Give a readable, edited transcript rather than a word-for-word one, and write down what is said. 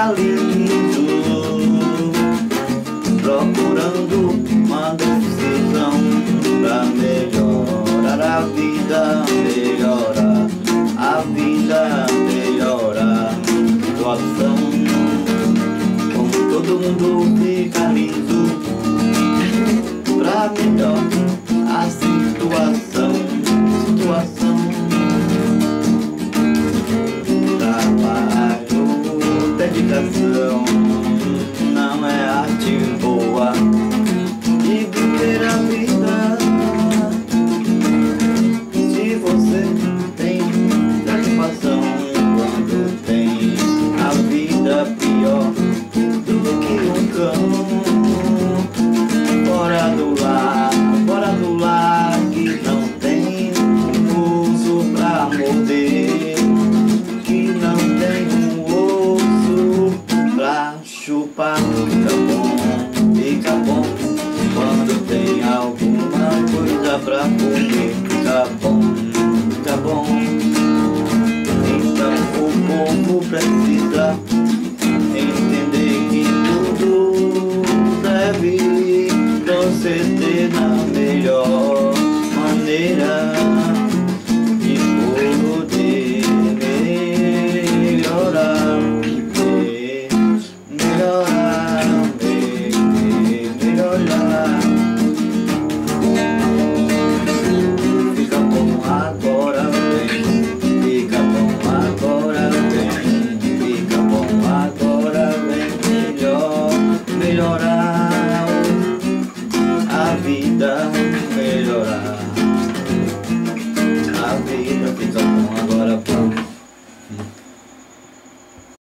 lindo, procurando uma decisão pra melhorar a vida, melhorar a vida, melhorar a situação. Como todo mundo fica lindo pra melhor a situação, situação. Trabalho, dedicação,